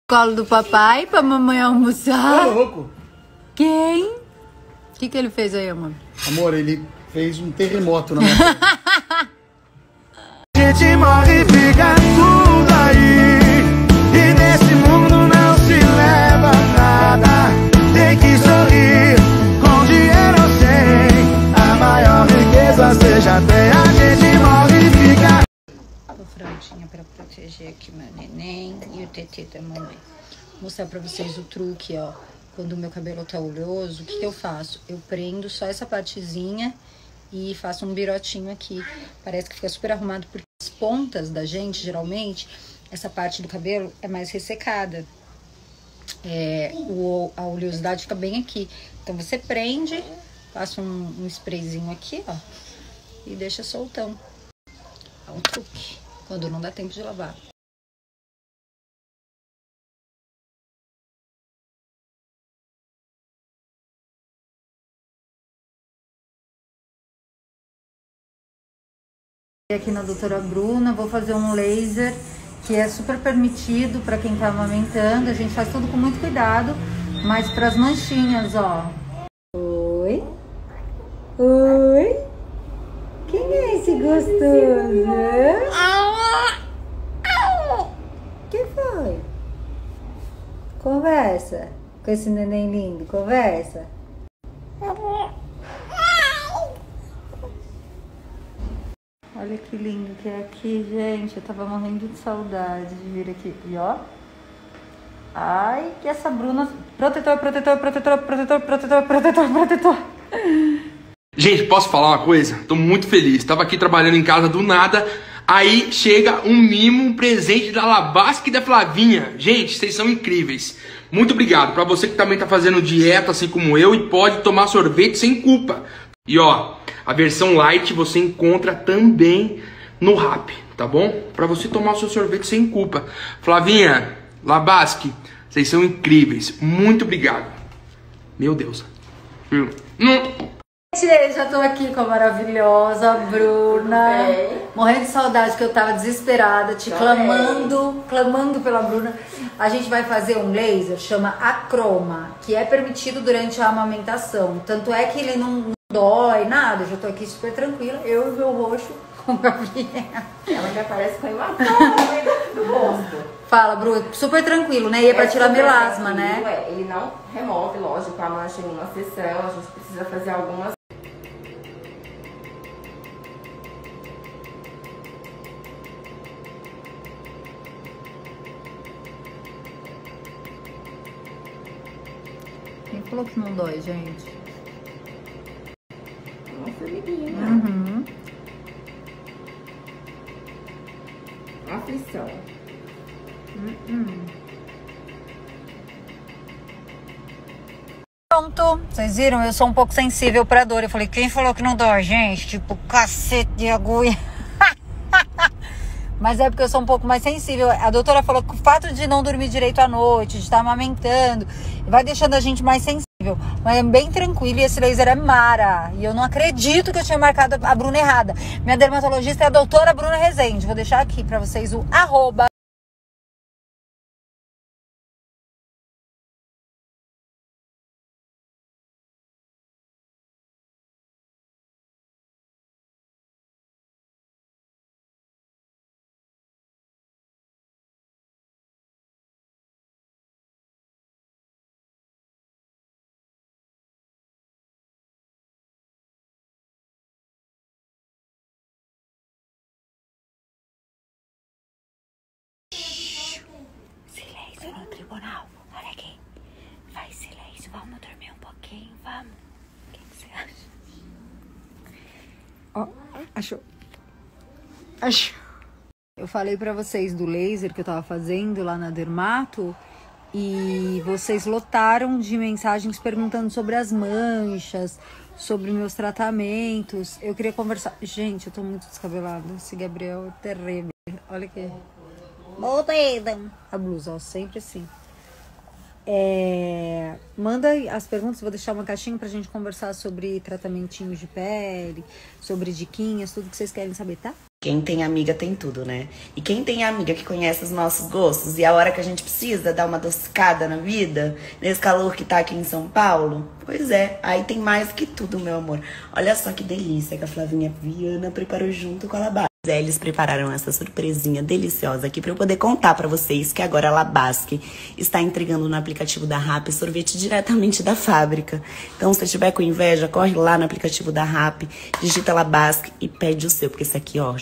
Colo do papai pra mamãe almoçar. Tá louco? Quem? O que ele fez aí, amor? Amor, ele fez um terremoto na minha casa. A gente morre e fica tudo aí. E nesse mundo não se leva nada. Tem que sorrir, com dinheiro ou sem. A maior riqueza seja ter. A gente morre e fica. Tô fraldinha pra proteger aqui meu neném e o tetê da mamãe. Vou mostrar pra vocês o truque, ó. Quando o meu cabelo tá oleoso, o que eu faço? Eu prendo só essa partezinha e faço um birotinho aqui. Parece que fica super arrumado, porque as pontas da gente, geralmente, essa parte do cabelo é mais ressecada. A oleosidade fica bem aqui. Então você prende, passa um sprayzinho aqui, ó, e deixa soltão. É um truque, quando não dá tempo de lavar. Aqui na doutora Bruna, vou fazer um laser que é super permitido para quem tá amamentando. A gente faz tudo com muito cuidado, mas para as manchinhas, ó. Oi? Oi? Quem é esse gostoso? Que foi? Conversa com esse neném lindo, conversa. Olha que lindo que é aqui, gente. Eu tava morrendo de saudade de vir aqui. E ó. Ai, que essa Bruna... Protetor. Gente, posso falar uma coisa? Tô muito feliz. Tava aqui trabalhando em casa do nada. Aí chega um mimo, um presente da Labasque e da Flavinha. Gente, vocês são incríveis. Muito obrigado. Pra você que também tá fazendo dieta, assim como eu, e pode tomar sorvete sem culpa. E ó, a versão light você encontra também no Rappi, tá bom? Pra você tomar o seu sorvete sem culpa. Flavinha, Labasque, vocês são incríveis. Muito obrigado. Meu Deus. Gente, já tô aqui com a maravilhosa Bruna. Morrendo de saudade, que eu tava desesperada, clamando pela Bruna. A gente vai fazer um laser, chama Acroma, que é permitido durante a amamentação. Tanto é que ele não dói, nada. Eu já tô aqui super tranquila. Eu e meu roxo com o Gabriel. Ela já parece com hematoma do rosto. Fala, Bruna, super tranquilo, né? E é pra tirar melasma, né? Ele não remove, lógico, a mancha em uma sessão. A gente precisa fazer algumas. Quem falou que não dói, gente? Uma formiguinha. Uhum. Uma aflição. Pronto, vocês viram? Eu sou um pouco sensível pra dor. Eu falei, quem falou que não dói, gente? Tipo, cacete de agulha. Mas é porque eu sou um pouco mais sensível. A doutora falou que o fato de não dormir direito à noite, de estar amamentando, vai deixando a gente mais sensível. Mas é bem tranquilo e esse laser é mara. E eu não acredito que eu tinha marcado a Bruna errada. Minha dermatologista é a doutora Bruna Rezende. Vou deixar aqui pra vocês o @. Silêncio no tribunal. Olha aqui. Faz silêncio. Vamos dormir um pouquinho. Vamos. O que você acha? Ó, achou. Eu falei pra vocês do laser que eu tava fazendo lá na Dermato. E vocês lotaram de mensagens perguntando sobre as manchas, sobre meus tratamentos. Eu queria conversar. Gente, eu tô muito descabelada. Esse Gabriel é terrível. Olha aqui. A blusa, ó, sempre assim. Manda as perguntas, vou deixar uma caixinha pra gente conversar sobre tratamentinhos de pele, sobre diquinhas, tudo que vocês querem saber, tá? Quem tem amiga tem tudo, né? E quem tem amiga que conhece os nossos gostos e a hora que a gente precisa dar uma adocicada na vida, nesse calor que tá aqui em São Paulo, pois é, aí tem mais que tudo, meu amor. Olha só que delícia que a Flavinha Viana preparou junto com a Labasque. Eles prepararam essa surpresinha deliciosa aqui pra eu poder contar pra vocês que agora a Labasque está entregando no aplicativo da Rappi sorvete diretamente da fábrica. Então, se você tiver com inveja, corre lá no aplicativo da Rappi, digita Labasque e pede o seu, porque esse aqui, ó,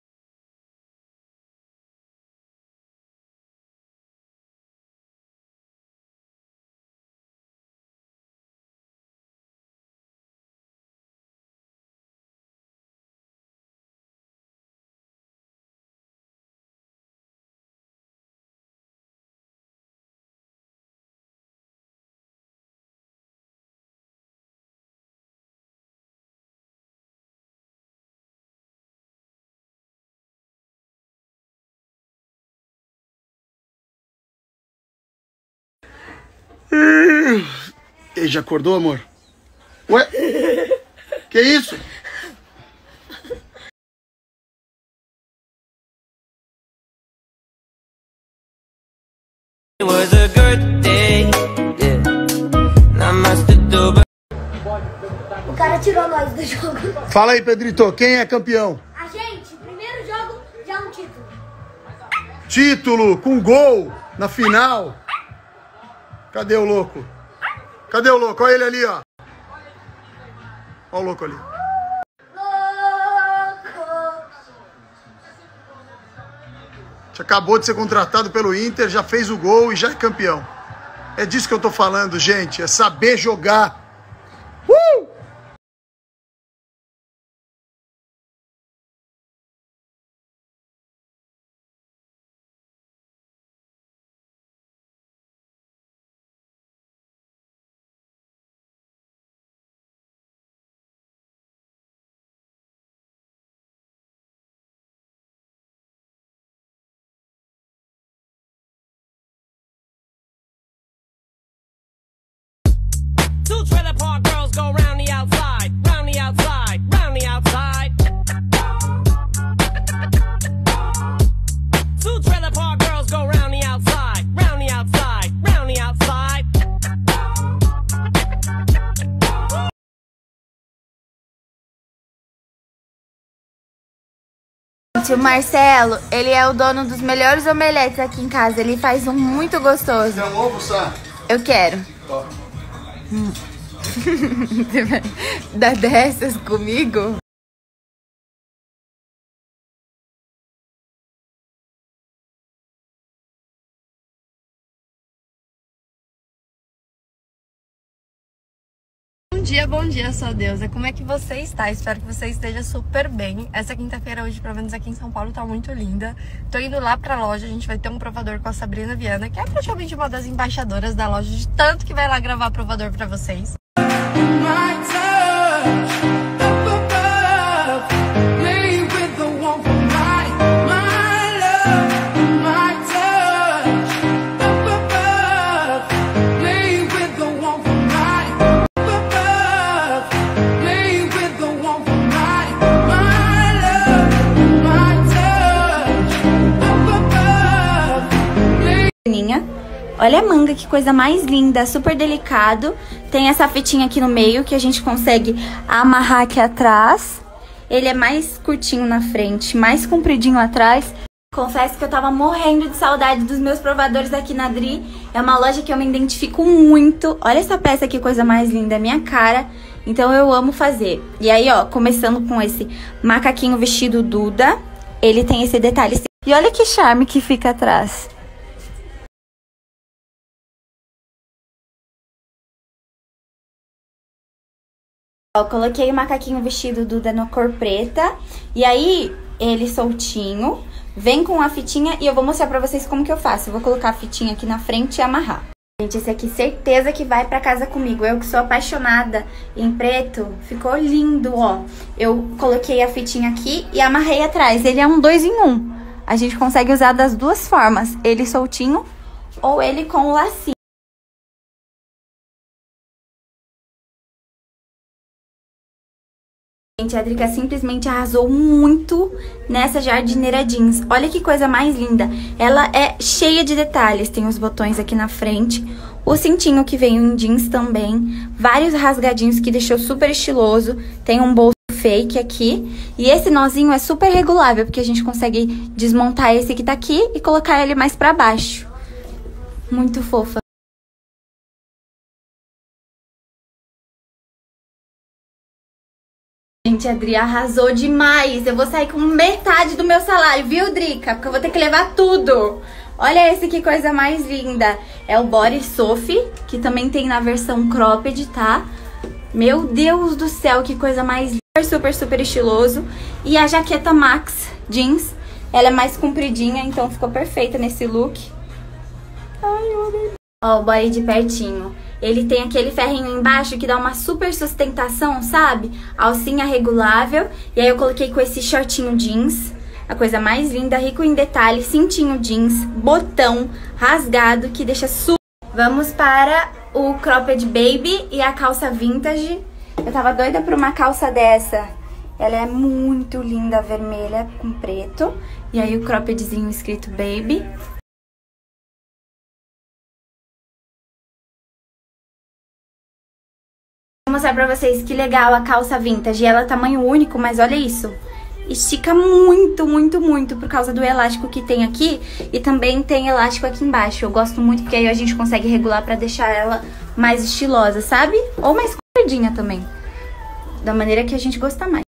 E aí, já acordou, amor? Ué? Que isso? It was a good day, yeah. Not much to do, but O cara tirou nós do jogo. Fala aí, Pedrito, quem é campeão? A gente, primeiro jogo, já um título. Título, com gol, na final. Cadê o louco? Cadê o louco? Olha ele ali, ó. Olha o louco ali. Louco! Acabou de ser contratado pelo Inter, já fez o gol e já é campeão. É disso que eu tô falando, gente. É saber jogar. two trailer park girls go round the outside, round the outside, round the outside. Two trailer park girls go round the outside, round the outside, round the outside. O Marcelo, ele é o dono dos melhores omeletes aqui em casa. Ele faz um muito gostoso. Quer um ovo, Sá? Eu quero. Você vai dar dessas comigo? Bom dia, sua deusa. Como é que você está? Espero que você esteja super bem. Essa quinta-feira hoje, pelo menos aqui em São Paulo, tá muito linda. Tô indo lá pra loja, a gente vai ter um provador com a Sabrina Viana, que é praticamente uma das embaixadoras da loja, de tanto que vai lá gravar provador pra vocês. Olha a manga, que coisa mais linda, super delicado. Tem essa fitinha aqui no meio que a gente consegue amarrar aqui atrás. Ele é mais curtinho na frente, mais compridinho atrás. Confesso que eu tava morrendo de saudade dos meus provadores aqui na Dri. É uma loja que eu me identifico muito. Olha essa peça, que coisa mais linda, é minha cara. Então eu amo fazer. E aí, ó, começando com esse macaquinho vestido Duda. Ele tem esse detalhe. E olha que charme que fica atrás. Eu coloquei o macaquinho vestido Duda na cor preta. E aí, ele soltinho. Vem com a fitinha e eu vou mostrar pra vocês como que eu faço. Eu vou colocar a fitinha aqui na frente e amarrar. Gente, esse aqui certeza que vai pra casa comigo. Eu que sou apaixonada em preto, ficou lindo, ó. Eu coloquei a fitinha aqui e amarrei atrás. Ele é um 2 em 1. A gente consegue usar das duas formas. Ele soltinho ou ele com o lacinho. Gente, a Drica simplesmente arrasou muito nessa jardineira jeans. Olha que coisa mais linda. Ela é cheia de detalhes. Tem os botões aqui na frente. O cintinho que veio em jeans também. Vários rasgadinhos que deixou super estiloso. Tem um bolso fake aqui. E esse nozinho é super regulável, porque a gente consegue desmontar esse que tá aqui e colocar ele mais pra baixo. Muito fofa. Gente, a Dri arrasou demais. Eu vou sair com metade do meu salário, viu, Drica? Porque eu vou ter que levar tudo. Olha esse, que coisa mais linda. É o Body Sophie, que também tem na versão cropped, tá? Meu Deus do céu, que coisa mais linda. Super, super estiloso. E a jaqueta Max Jeans. Ela é mais compridinha, então ficou perfeita nesse look. Ai, eu amei. Ó, o body de pertinho. Ele tem aquele ferrinho embaixo que dá uma super sustentação, sabe? Alcinha regulável. E aí eu coloquei com esse shortinho jeans. A coisa mais linda, rico em detalhes. Cintinho jeans, botão rasgado que deixa super... Vamos para o cropped baby e a calça vintage. Eu tava doida por uma calça dessa. Ela é muito linda, vermelha com preto. E aí o croppedzinho escrito baby. Vou mostrar pra vocês que legal a calça vintage. Ela é tamanho único, mas olha isso. Estica muito, muito, muito por causa do elástico que tem aqui. E também tem elástico aqui embaixo. Eu gosto muito porque aí a gente consegue regular pra deixar ela mais estilosa, sabe? Ou mais compridinha também. Da maneira que a gente gosta mais.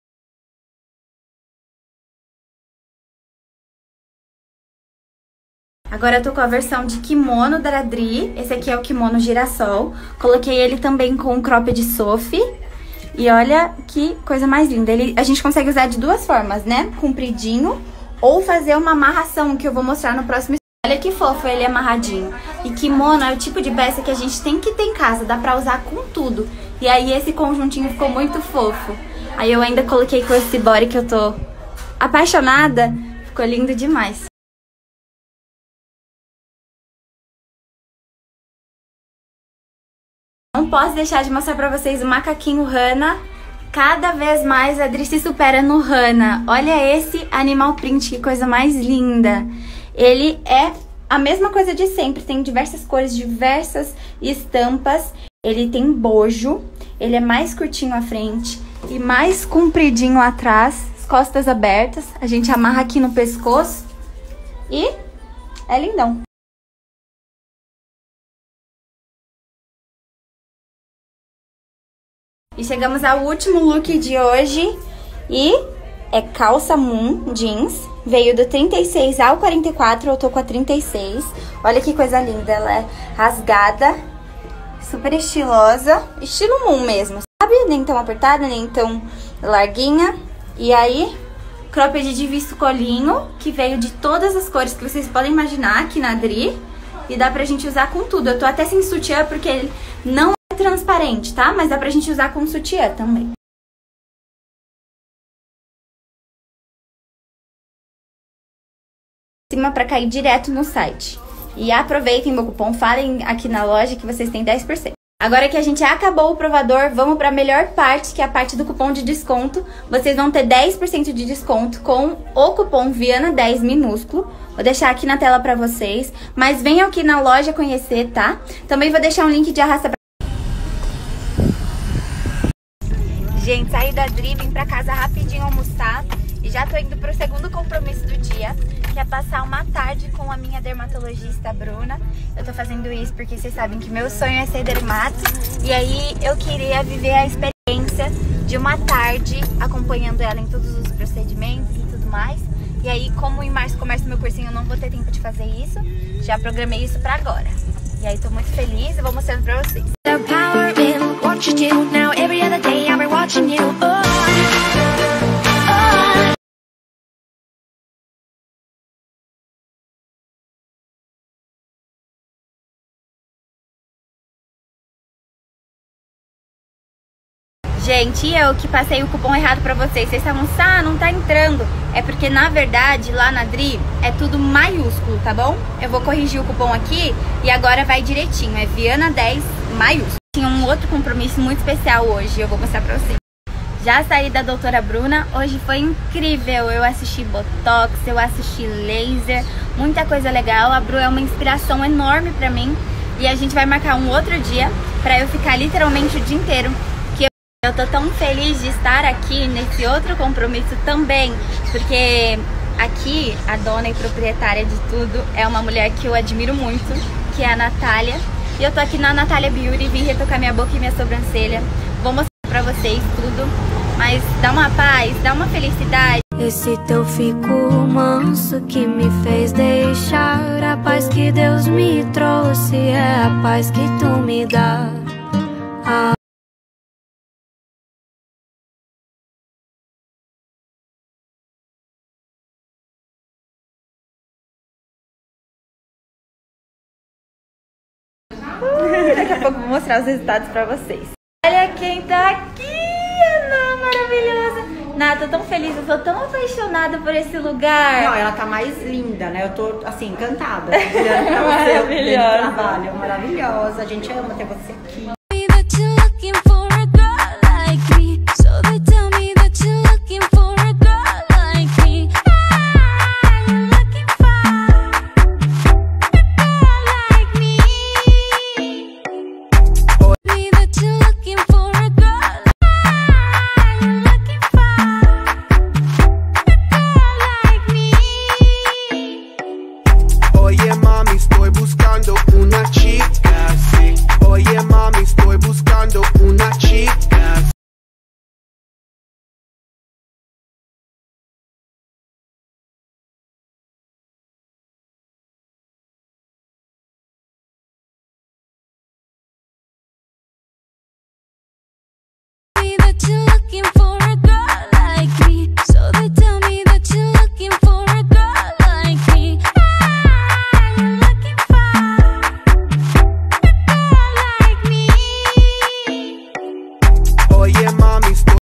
Agora eu tô com a versão de kimono da Dri. Esse aqui é o kimono girassol. Coloquei ele também com o cropped Sophie. E olha que coisa mais linda. A gente consegue usar de duas formas, né? Compridinho ou fazer uma amarração, que eu vou mostrar no próximo. Olha que fofo ele amarradinho. E kimono é o tipo de peça que a gente tem que ter em casa. Dá pra usar com tudo. E aí esse conjuntinho ficou muito fofo. Aí eu ainda coloquei com esse body que eu tô apaixonada. Ficou lindo demais. Não posso deixar de mostrar pra vocês o macaquinho Hana. Cada vez mais a Dri se supera no Hana. Olha esse animal print, que coisa mais linda. Ele é a mesma coisa de sempre. Tem diversas cores, diversas estampas. Ele tem bojo. Ele é mais curtinho à frente e mais compridinho atrás. As costas abertas. A gente amarra aqui no pescoço. E é lindão. E chegamos ao último look de hoje. E é calça Moon jeans. Veio do 36 ao 44, eu tô com a 36. Olha que coisa linda, ela é rasgada, super estilosa. Estilo Moon mesmo, sabe? Nem tão apertada, nem tão larguinha. E aí, cropped de visto colinho, que veio de todas as cores que vocês podem imaginar aqui na Dri. E dá pra gente usar com tudo. Eu tô até sem sutiã porque ele não é transparente, tá? Mas dá pra gente usar com sutiã também. Cima pra cair direto no site. E aproveitem meu cupom, falem aqui na loja que vocês têm 10%. Agora que a gente acabou o provador, vamos pra melhor parte, que é a parte do cupom de desconto. Vocês vão ter 10% de desconto com o cupom Viana10 minúsculo. Vou deixar aqui na tela pra vocês. Mas venham aqui na loja conhecer, tá? Também vou deixar um link de arrasta pra... Gente, saí da Dri, vim pra casa rapidinho almoçar. E já tô indo pro segundo compromisso do dia, que é passar uma tarde com a minha dermatologista, Bruna. Eu tô fazendo isso porque vocês sabem que meu sonho é ser dermato. E aí eu queria viver a experiência de uma tarde acompanhando ela em todos os procedimentos e tudo mais. E aí, como em março começa meu cursinho, eu não vou ter tempo de fazer isso. Já programei isso pra agora. E aí tô muito feliz e vou mostrando pra vocês. Gente, eu que passei o cupom errado pra vocês. Vocês estavam, não tá entrando. É porque, na verdade, lá na Dri é tudo maiúsculo, tá bom? Eu vou corrigir o cupom aqui e agora vai direitinho. É Viana10 maiúsculo. Tinha um outro compromisso muito especial hoje, eu vou mostrar pra vocês. Já saí da doutora Bruna, hoje foi incrível, eu assisti Botox, eu assisti laser, muita coisa legal. A Bru é uma inspiração enorme pra mim e a gente vai marcar um outro dia pra eu ficar literalmente o dia inteiro. Que eu tô tão feliz de estar aqui nesse outro compromisso também, porque aqui a dona e proprietária de tudo é uma mulher que eu admiro muito, que é a Natália. E eu tô aqui na Natália Beauty, vim retocar minha boca e minha sobrancelha. Vou mostrar pra vocês tudo, mas dá uma paz, dá uma felicidade. Esse teu fico manso que me fez deixar a paz que Deus me trouxe, é a paz que tu me dá. Daqui a pouco vou mostrar os resultados pra vocês. Olha quem tá aqui, Ana, maravilhosa. Ná, tô tão feliz, eu tô tão apaixonada por esse lugar. Não, ela tá mais linda, né? Eu tô, assim, encantada. Maravilhosa. Trabalho, maravilhosa. A gente ama ter você aqui.